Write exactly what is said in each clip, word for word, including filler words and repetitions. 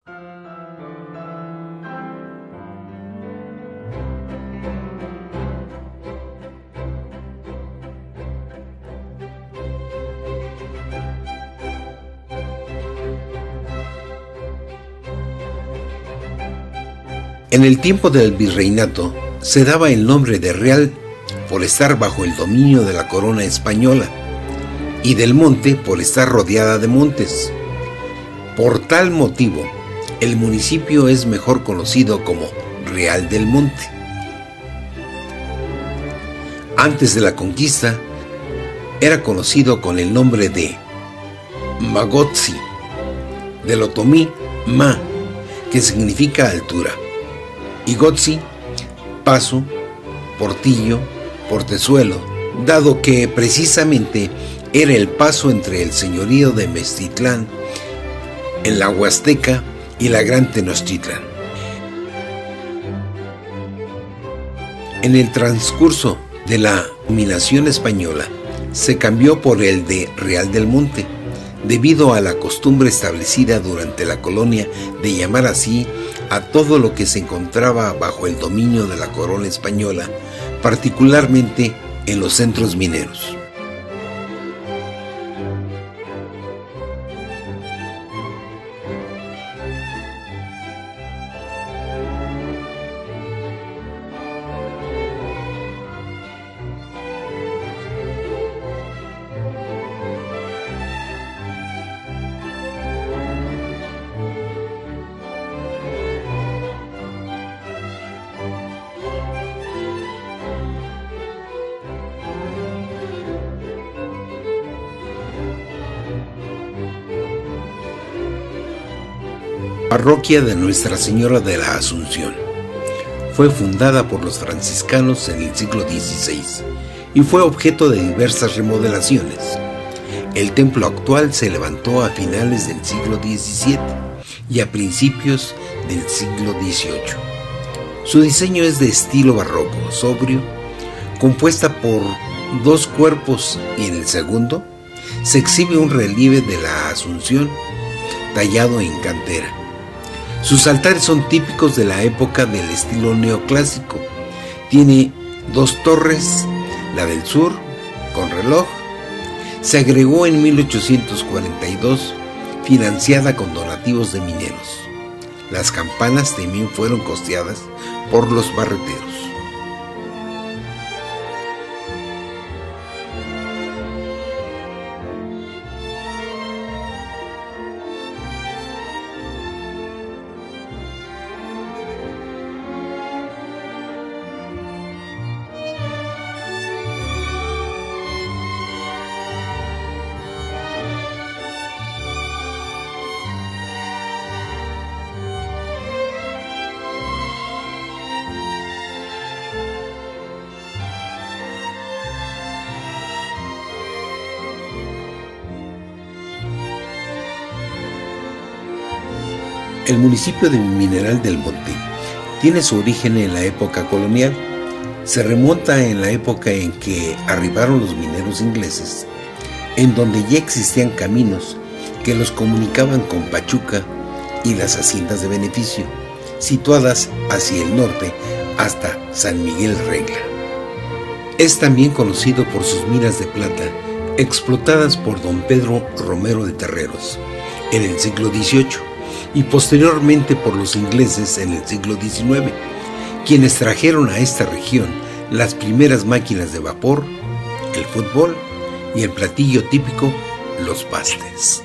En el tiempo del virreinato se daba el nombre de Real por estar bajo el dominio de la corona española y del Monte por estar rodeada de montes. Por tal motivo, el municipio es mejor conocido como Real del Monte. Antes de la conquista, era conocido con el nombre de Magotzi, del otomí Ma, que significa altura, y Gotzi, paso, portillo, portezuelo, dado que precisamente era el paso entre el señorío de Meztitlán en la Huasteca y la Gran Tenochtitlán. En el transcurso de la dominación española se cambió por el de Real del Monte, debido a la costumbre establecida durante la colonia de llamar así a todo lo que se encontraba bajo el dominio de la corona española, particularmente en los centros mineros. Parroquia de Nuestra Señora de la Asunción. Fue fundada por los franciscanos en el siglo dieciséis y fue objeto de diversas remodelaciones. El templo actual se levantó a finales del siglo diecisiete y a principios del siglo dieciocho. Su diseño es de estilo barroco, sobrio, compuesta por dos cuerpos, y en el segundo se exhibe un relieve de la Asunción tallado en cantera. Sus altares son típicos de la época del estilo neoclásico. Tiene dos torres, la del sur, con reloj. Se agregó en mil ochocientos cuarenta y dos, financiada con donativos de mineros. Las campanas también fueron costeadas por los barreteros. El municipio de Mineral del Monte tiene su origen en la época colonial. Se remonta en la época en que arribaron los mineros ingleses, en donde ya existían caminos que los comunicaban con Pachuca y las haciendas de beneficio, situadas hacia el norte hasta San Miguel Regla. Es también conocido por sus minas de plata, explotadas por don Pedro Romero de Terreros en el siglo dieciocho, y posteriormente por los ingleses en el siglo diecinueve, quienes trajeron a esta región las primeras máquinas de vapor, el fútbol y el platillo típico, los pastes.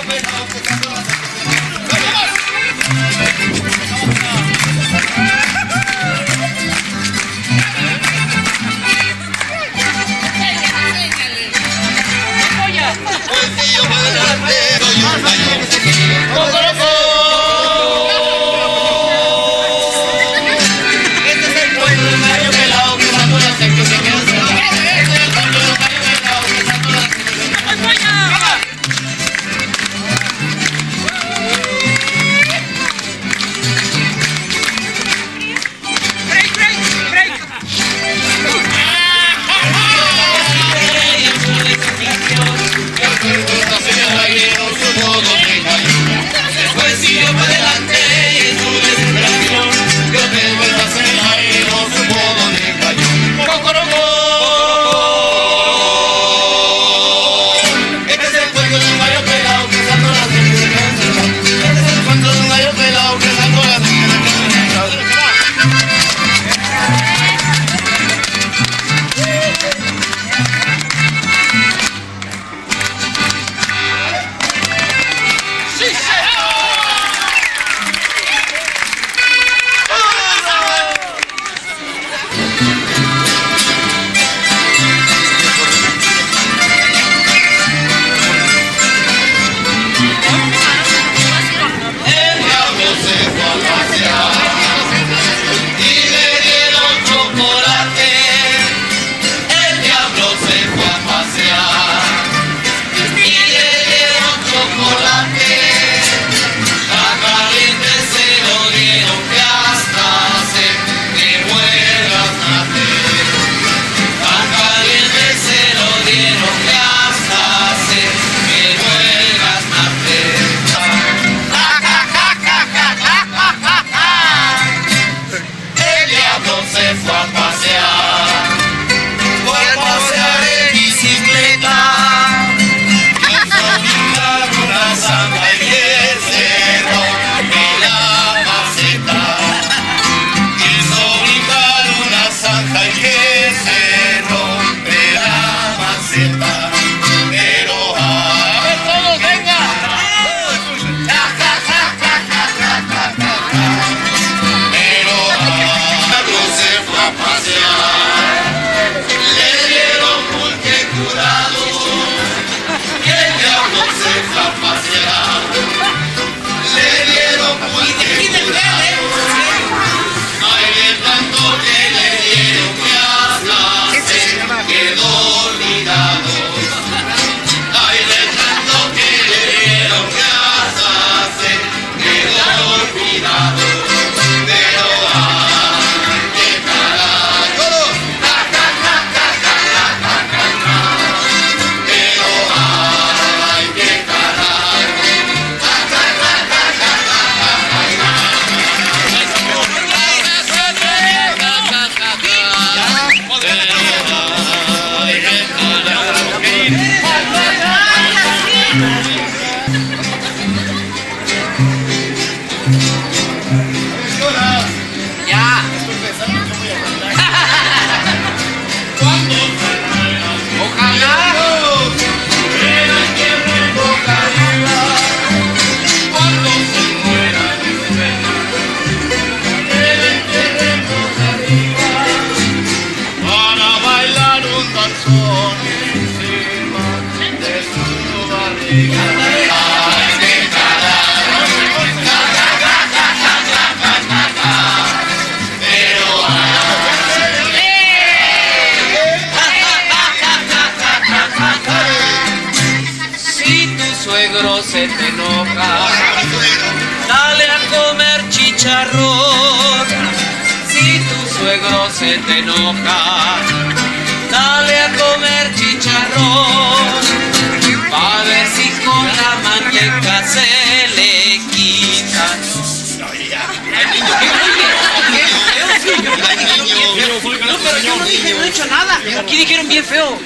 suegro se te enoja, dale a comer chicharrón. Si tu suegro se te enoja, dale a comer chicharrón. Va a ver si con la manteca se le quita. No, pero yo no dije, no he hecho nada. Aquí dijeron bien feo.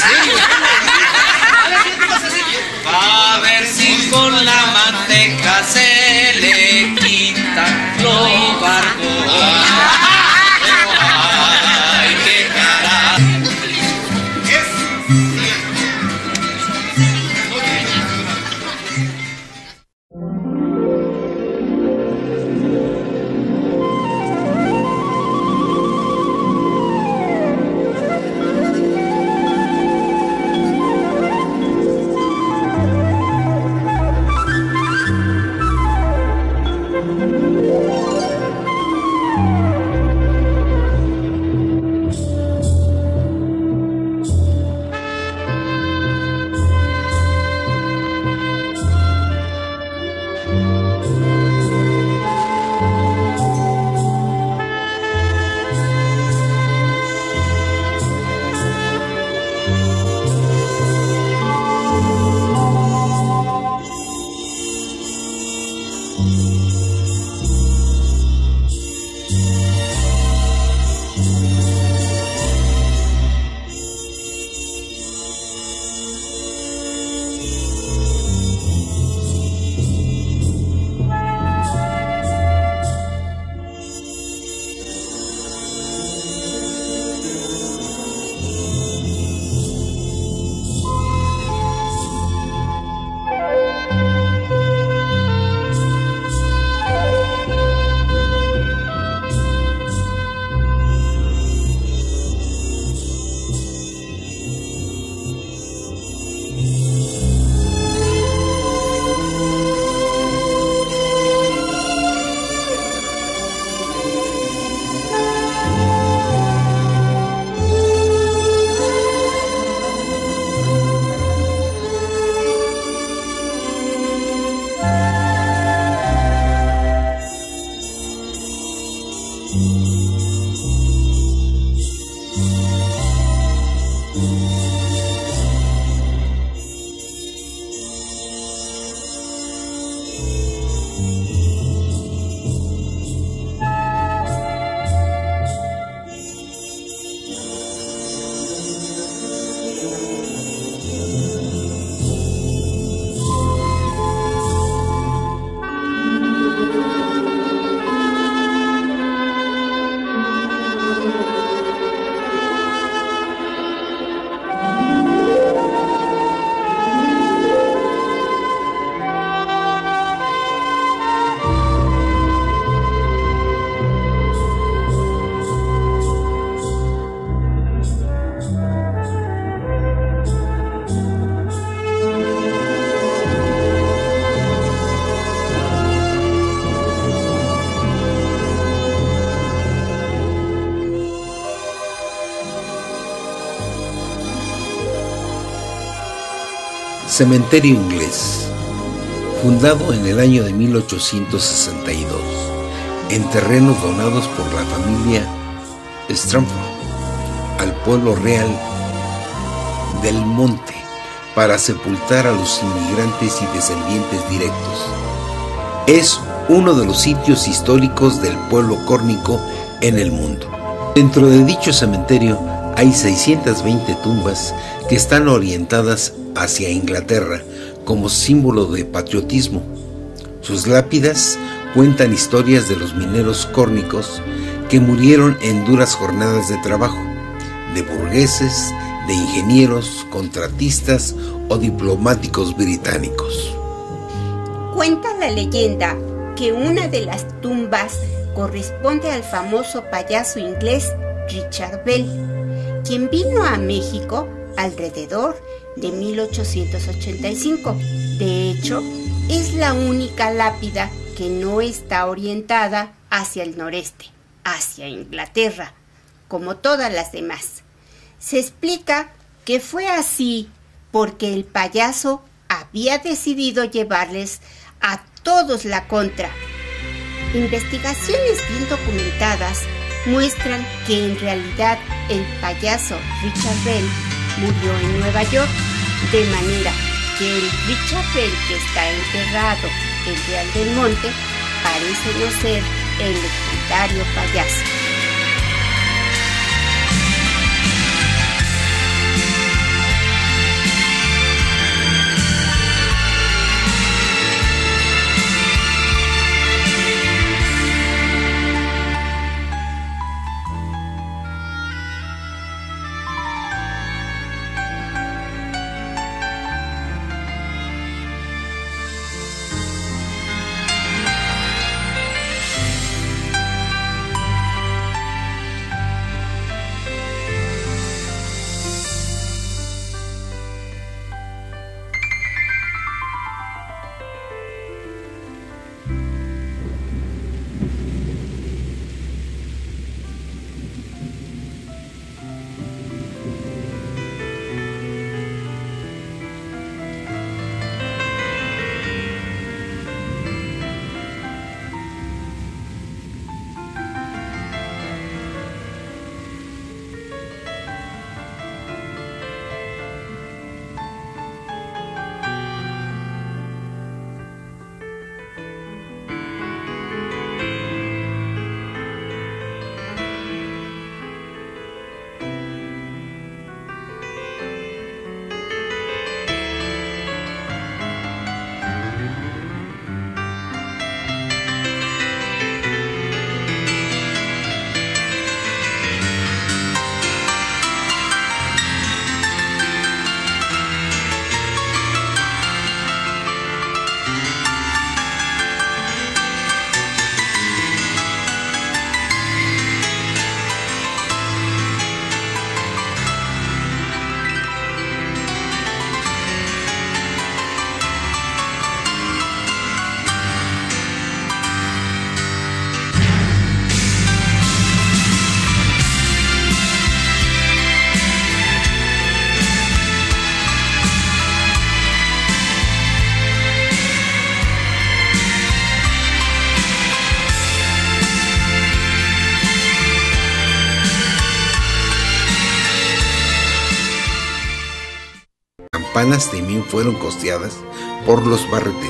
Va a ver si con la manteca se le quita lo barbón. Ay, qué carajo. Cementerio inglés. Fundado en el año de mil ochocientos sesenta y dos, en terrenos donados por la familia Stratford al pueblo real del Monte para sepultar a los inmigrantes y descendientes directos. Es uno de los sitios históricos del pueblo córnico en el mundo. Dentro de dicho cementerio hay seiscientas veinte tumbas que están orientadas hacia Inglaterra como símbolo de patriotismo. Sus lápidas cuentan historias de los mineros córnicos que murieron en duras jornadas de trabajo, de burgueses, de ingenieros, contratistas o diplomáticos británicos. Cuenta la leyenda que una de las tumbas corresponde al famoso payaso inglés Richard Bell, quien vino a México alrededor de mil ochocientos ochenta y cinco. De hecho, es la única lápida que no está orientada hacia el noreste, hacia Inglaterra, como todas las demás. Se explica que fue así porque el payaso había decidido llevarles a todos la contra. Investigaciones bien documentadas muestran que en realidad el payaso Richard Bell murió en Nueva York, de manera que el Richard Bell que está enterrado en Real del Monte parece no ser el legendario payaso. Campanas también fueron costeadas por los barreteros.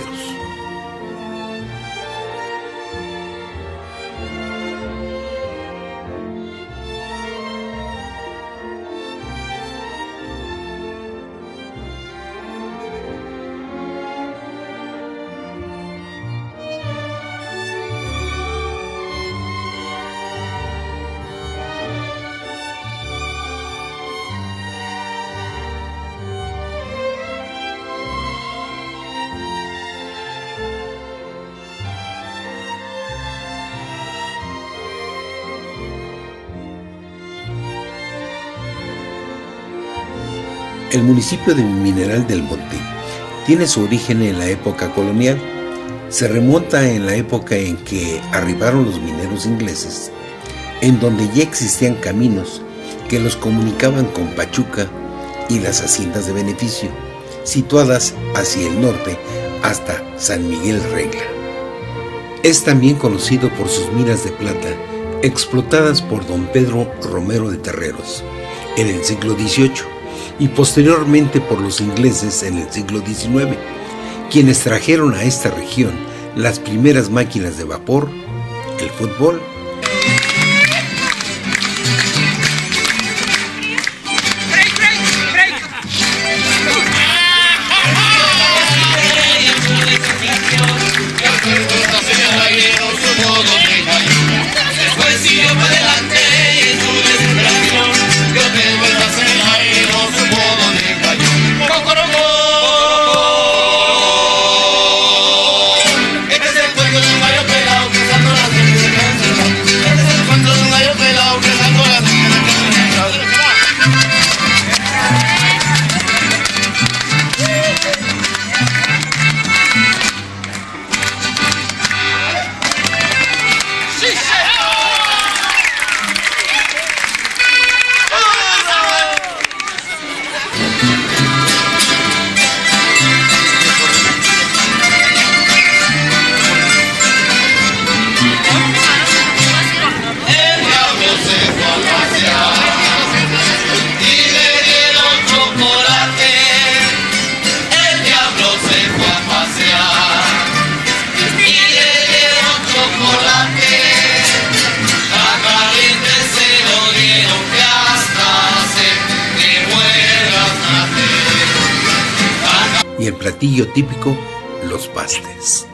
El municipio de Mineral del Monte tiene su origen en la época colonial. Se remonta en la época en que arribaron los mineros ingleses, en donde ya existían caminos que los comunicaban con Pachuca y las haciendas de beneficio. situadas hacia el norte hasta San Miguel Regla. Es también conocido por sus minas de plata, explotadas por don Pedro Romero de Terreros en el siglo dieciocho y posteriormente por los ingleses en el siglo diecinueve, quienes trajeron a esta región las primeras máquinas de vapor, el fútbol, y el platillo típico, los pastes.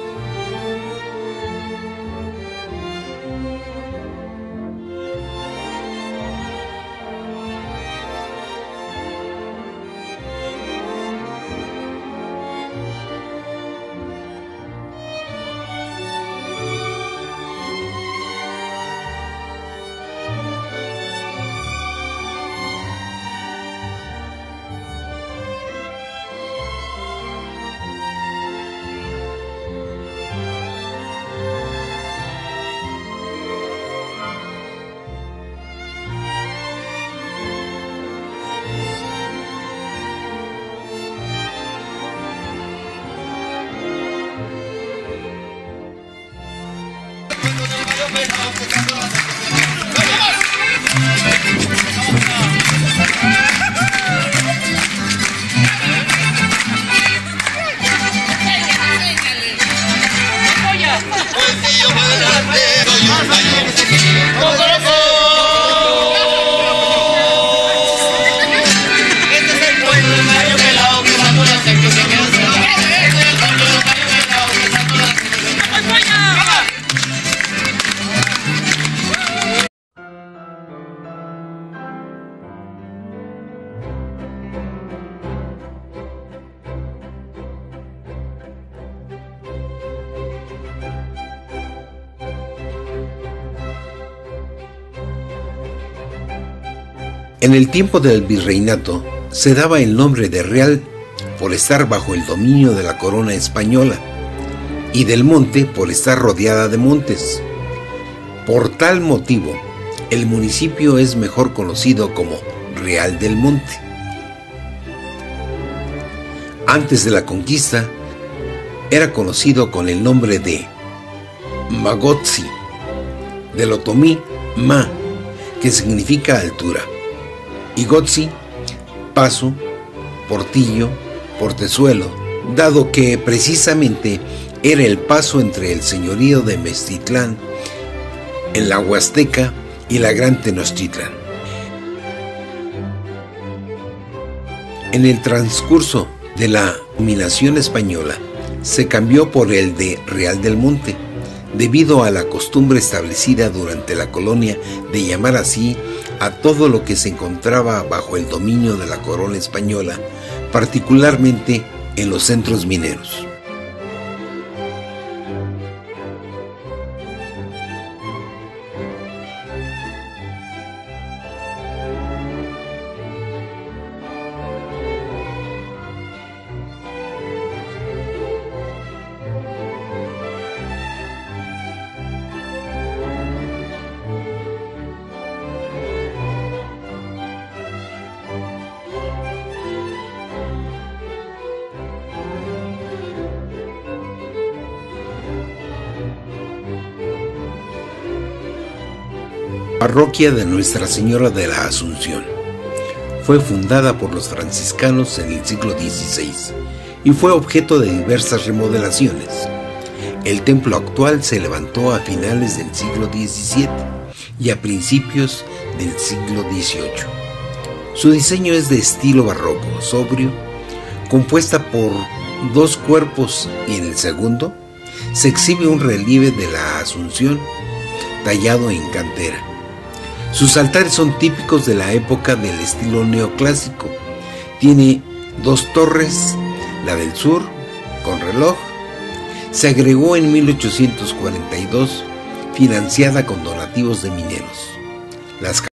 En el tiempo del virreinato se daba el nombre de Real por estar bajo el dominio de la corona española y del Monte por estar rodeada de montes. Por tal motivo, el municipio es mejor conocido como Real del Monte. Antes de la conquista, era conocido con el nombre de Magotzi, del otomí Ma, que significa altura, y Gotzi, paso, portillo, portezuelo, dado que precisamente era el paso entre el señorío de Meztitlán en la Huasteca y la Gran Tenochtitlan. En el transcurso de la dominación española se cambió por el de Real del Monte, debido a la costumbre establecida durante la colonia de llamar así a todo lo que se encontraba bajo el dominio de la corona española, particularmente en los centros mineros. Parroquia de Nuestra Señora de la Asunción. Fue fundada por los franciscanos en el siglo dieciséis y fue objeto de diversas remodelaciones. El templo actual se levantó a finales del siglo diecisiete y a principios del siglo dieciocho. Su diseño es de estilo barroco, sobrio, compuesta por dos cuerpos, y en el segundo se exhibe un relieve de la Asunción tallado en cantera. Sus altares son típicos de la época del estilo neoclásico. Tiene dos torres, la del sur con reloj. Se agregó en mil ochocientos cuarenta y dos, financiada con donativos de mineros. Las